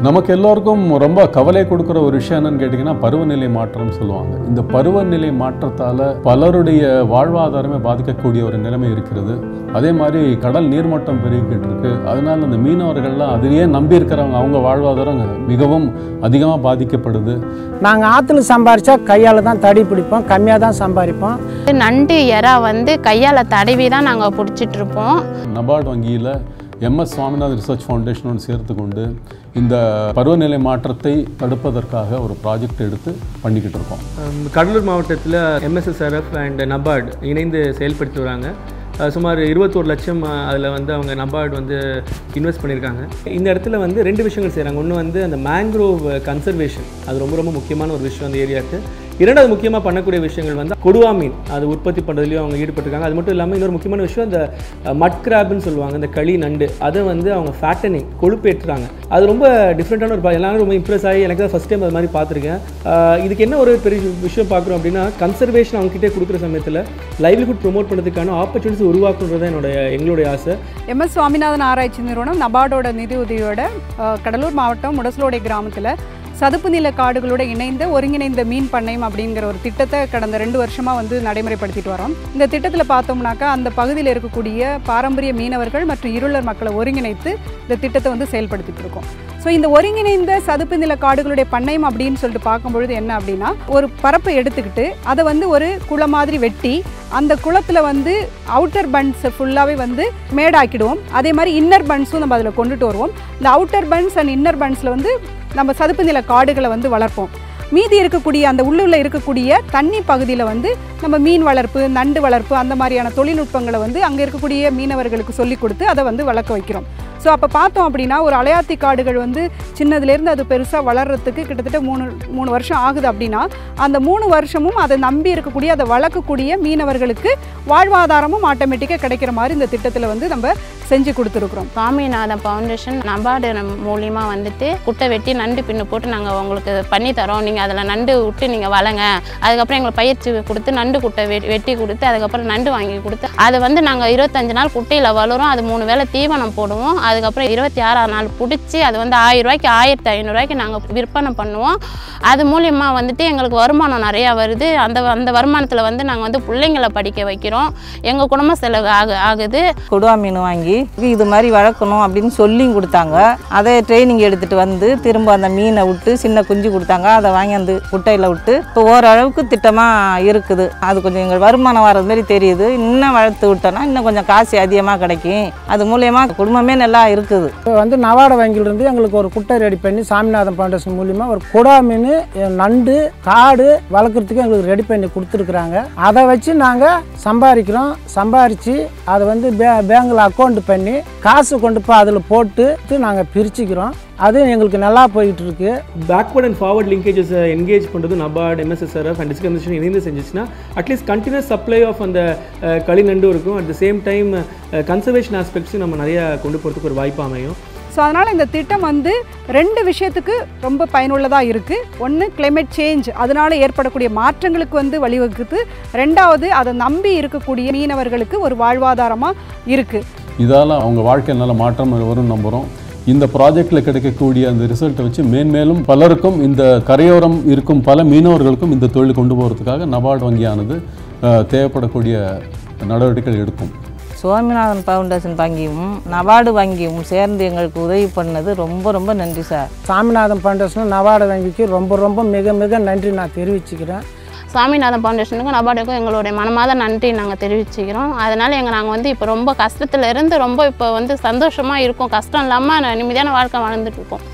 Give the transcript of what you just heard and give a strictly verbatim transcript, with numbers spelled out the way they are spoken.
நமக்கு எல்லோருக்கும் ரொம்ப கவலை கொடுக்குற ஒரு விஷயம் என்னன்னு கேட்டிங்கன்னா பருவநிலை மாற்றம் சொல்லுவாங்க. இந்த பருவநிலை மாற்றத்தால் பலருடைய வாழ்வாதாரமே பாதிக்கக்கூடிய ஒரு நிலைமை இருக்கிறது. அதே மாதிரி கடல் நீர்மட்டம் பெருகிக்கிட்டு இருக்கு. அதனால் அந்த மீனவர்கள்லாம் அதிலேயே நம்பி இருக்கிறவங்க அவங்க வாழ்வாதாரம் மிகவும் அதிகமாக பாதிக்கப்படுது. நாங்கள் ஆற்றுல சம்பாரித்தா கையால் தான் தடி பிடிப்போம், கம்மியாக தான் சம்பாதிப்போம். நண்டு எறா வந்து கையால் தடவி தான் நாங்கள் பிடிச்சிட்டு இருப்போம். நபார்டு வங்கியில் எம்எஸ் சுவாமிநாதன் ரிசர்ச் ஃபவுண்டேஷனோடு சேர்த்து கொண்டு இந்த பருவநிலை மாற்றத்தை தடுப்பதற்காக ஒரு ப்ராஜெக்ட் எடுத்து பண்ணிக்கிட்டு இருக்கோம். கடலூர் மாவட்டத்தில் எம்எஸ்எஸ்ஆர்எஃப் அண்ட் நபார்டு இணைந்து செயல்படுத்தி வராங்க. சுமார் இருபத்தோரு லட்சம் அதில் வந்து அவங்க நபார்டு வந்து இன்வெஸ்ட் பண்ணியிருக்காங்க. இந்த இடத்துல வந்து ரெண்டு விஷயங்கள் செய்கிறாங்க. ஒன்று வந்து அந்த மேங்க்ரோவ் கன்சர்வேஷன், அது ரொம்ப ரொம்ப முக்கியமான ஒரு விஷயம் அந்த ஏரியாவுக்கு. இரண்டாவது முக்கியமாக பண்ணக்கூடிய விஷயங்கள் வந்து கொடுவா மீன் அது உற்பத்தி பண்ணுறதுலையும் அவங்க ஈடுபட்டிருக்காங்க. அது மட்டும் இல்லாமல் இன்னொரு முக்கியமான விஷயம் இந்த மட் கிராப்னு சொல்லுவாங்க, இந்த களி நண்டு, அதை வந்து அவங்க ஃபேட்டனிங் கொழுப்பேற்றுறாங்க. அது ரொம்ப டிஃப்ரெண்ட்டான ஒரு எல்லாரும் ரொம்ப இம்ப்ரெஸ் ஆகி எனக்கு தான் ஃபஸ்ட் டைம் அது மாதிரி பார்த்துருக்கேன். இதுக்கு என்ன ஒரு பெரிய விஷயம் பார்க்குறோம் அப்படின்னா கன்சர்வேஷன் அவங்ககிட்டே கொடுக்குற சமயத்தில் லைவ்லிஹுட் ப்ரொமோட் பண்ணுறதுக்கான ஆப்பர்ச்சுனிட்டிஸ் உருவாக்குன்றது என்னுடைய எங்களுடைய ஆசை. எம்எஸ் சுவாமிநாதன் ஆராய்ச்சி நிறுவனம் நபார்டோட நிதி உதவியோட கடலூர் மாவட்டம் முடசலோடை கிராமத்தில் சதுப்பு நில காடுகளோட இணைந்த ஒருங்கிணைந்த மீன் பண்ணையம் அப்படிங்கிற ஒரு திட்டத்தை கடந்த ரெண்டு வருஷமாக வந்து நடைமுறைப்படுத்திட்டு வரோம். இந்த திட்டத்தில் பார்த்தோம்னாக்கா அந்த பகுதியில் இருக்கக்கூடிய பாரம்பரிய மீனவர்கள் மற்றும் இருளர் மக்களை ஒருங்கிணைத்து இந்த திட்டத்தை வந்து செயல்படுத்திட்டு இருக்கோம். ஸோ இந்த ஒருங்கிணைந்த சதுப்பு நில காடுகளுடைய பண்ணையம் அப்படின்னு சொல்லிட்டு பார்க்கும்பொழுது என்ன அப்படின்னா, ஒரு பரப்பை எடுத்துக்கிட்டு அதை வந்து ஒரு குளம் மாதிரி வெட்டி அந்த குளத்தில் வந்து அவுட்டர் பன்ஸ் ஃபுல்லாகவே வந்து மேடாக்கிடுவோம். அதே மாதிரி இன்னர் பன்ஸும் நம்ம அதில் கொண்டுட்டு வருவோம். இந்த அவுட்டர் பன்ஸ் அண்ட் இன்னர் பன்ஸில் வந்து நம்ம சதுப்பு நில காடுகளை வந்து வளர்ப்போம். மீதி இருக்கக்கூடிய அந்த உள்ளுள்ள இருக்கக்கூடிய தண்ணி பகுதியில் வந்து நம்ம மீன் வளர்ப்பு, நண்டு வளர்ப்பு, அந்த மாதிரியான தொழில்நுட்பங்களை வந்து அங்கே இருக்கக்கூடிய மீனவர்களுக்கு சொல்லி கொடுத்து அதை வந்து வளர்க்க வைக்கிறோம். ஸோ அப்போ பார்த்தோம் அப்படின்னா ஒரு அலையாத்தி காடுகள் வந்து சின்னதுலேருந்து அது பெருசாக வளர்கிறதுக்கு கிட்டத்தட்ட மூணு மூணு வருஷம் ஆகுது. அப்படின்னா அந்த மூணு வருஷமும் அதை நம்பி இருக்கக்கூடிய அதை வளர்க்கக்கூடிய மீனவர்களுக்கு வாழ்வாதாரமும் ஆட்டோமேட்டிக்காக கிடைக்கிற மாதிரி இந்த திட்டத்தில் வந்து நம்ம செஞ்சு கொடுத்துருக்குறோம். சுவாமிநாதன் ஃபவுண்டேஷன் நபார்டு மூலியமாக வந்துட்டு குட்டை வெட்டி நண்டு பின்னு போட்டு நாங்கள் உங்களுக்கு பண்ணித்தரோம், நீங்கள் அதில் நண்டு விட்டு நீங்கள் வளங்க. அதுக்கப்புறம் எங்களை பயிற்சி கொடுத்து நண்டு குட்டை வெ வெட்டி கொடுத்து அதுக்கப்புறம் நண்டு வாங்கி கொடுத்து அதை வந்து நாங்கள் இருபத்தஞ்சு நாள் குட்டையில் வளரும். அது மூணு வேளை தீவனம் போடுவோம். அதுக்கப்புறம் இருபத்தி ஆறாம் நாள் பிடிச்சி அது வந்து ஆயிரம் ரூபாய்க்கு ஆயிரத்தி ஐநூறுரூவாய்க்கு நாங்கள் விற்பனை பண்ணுவோம். அது மூலியமாக வந்துட்டு எங்களுக்கு வருமானம் நிறையா வருது. அந்த அந்த வருமானத்தில் வந்து நாங்கள் வந்து பிள்ளைங்களை படிக்க வைக்கிறோம். எங்கள் குடும்ப செலவு ஆகு ஆகுது கொடுவா மீன் வாங்கி இது மாதிரி வளர்க்கணும் அப்படின்னு சொல்லியும் கொடுத்தாங்க. அதை ட்ரைனிங் எடுத்துகிட்டு வந்து திரும்ப அந்த மீனை விட்டு சின்ன குஞ்சு கொடுத்தாங்க. அதை வாங்கி அந்த குட்டையில் விட்டு இப்போ ஓரளவுக்கு திட்டமாக இருக்குது. அது கொஞ்சம் எங்கள் வருமானம் வர்றது மாதிரி தெரியுது. இன்னும் வளர்த்து விட்டோன்னா இன்னும் கொஞ்சம் காசு அதிகமாக கிடைக்கும். அது மூலியமாக குடும்பமே நல்லா இருக்குது. இப்போ வந்து நபார்டு வங்கியிலிருந்து எங்களுக்கு ஒரு குட்டை ரெடி பண்ணி சாமிநாதன் ஃபவுண்டேஷன் மூலியமாக ஒரு கொடுவா மீன், நண்டு, காடு வளர்க்குறதுக்கு எங்களுக்கு ரெடி பண்ணி கொடுத்துருக்குறாங்க. அதை வச்சு நாங்கள் சம்பாதிக்கிறோம். சம்பாரித்து அதை வந்து பே பேங்கில் அக்கௌண்ட் பண்ணி காசு கொண்டு போய் அதில் போட்டு நாங்கள் பிரிச்சுக்கிறோம். அது எங்களுக்கு நல்லா போயிட்டு இருக்கு. Backward and forward linkages engage பண்ணுறது நபார்டு, எம்எஸ்எஸ்ஆர்எஃப் அண்ட் டிஸ்கமிஷன் இணைந்து செஞ்சிச்சுன்னா அட்லீஸ்ட் கண்டினியூஸ் சப்ளை ஆஃப் அந்த களி நண்டும் இருக்கும். At the same time conservation ஆஸ்பெக்ட்ஸும் நம்ம நிறையா கொண்டு போகிறதுக்கு ஒரு வாய்ப்பு அமையும். ஸோ அதனால் இந்த திட்டம் வந்து ரெண்டு விஷயத்துக்கு ரொம்ப பயனுள்ளதாக இருக்குது. ஒன்று கிளைமேட் சேஞ்ச், அதனால் ஏற்படக்கூடிய மாற்றங்களுக்கு வந்து வழிவகுக்குது. ரெண்டாவது அதை நம்பி இருக்கக்கூடிய மீனவர்களுக்கு ஒரு வாழ்வாதாரமாக இருக்குது. இதால் அவங்க வாழ்க்கை நல்ல மாற்றம் வரும்னு நம்புகிறோம். இந்த ப்ராஜெக்டில் கிடைக்கக்கூடிய அந்த ரிசல்ட்டை வச்சு மேன்மேலும் பலருக்கும் இந்த கரையோரம் இருக்கும் பல மீனவர்களுக்கும் இந்த தொழில் கொண்டு போகிறதுக்காக நபார்டு வங்கியானது தேவைப்படக்கூடிய நடவடிக்கைகள் எடுக்கும். சுவாமிநாதன் ஃபவுண்டேஷன் வங்கியும் நபார்டு வங்கியும் சேர்ந்து எங்களுக்கு உதவி பண்ணது ரொம்ப ரொம்ப நன்றி சார். சாமிநாதன் ஃபவுண்டேஷனும் நபார்டு வங்கிக்கு ரொம்ப ரொம்ப மிக மிக நன்றி நான் தெரிவிச்சுக்கிறேன். சுவாமிநாதன் ஃபவுண்டேஷனுக்கும் நபார்டுக்கும் எங்களுடைய மனமாத நன்றி நாங்கள் தெரிவிச்சுக்கிறோம். அதனால் எங்கள் நாங்கள் வந்து இப்போ ரொம்ப கஷ்டத்தில் இருந்து ரொம்ப இப்போ வந்து சந்தோஷமாக இருக்கோம். கஷ்டம் இல்லாமல் நிம்மதியான வாழ்க்கை வாழ்ந்துட்டு இருக்கோம்.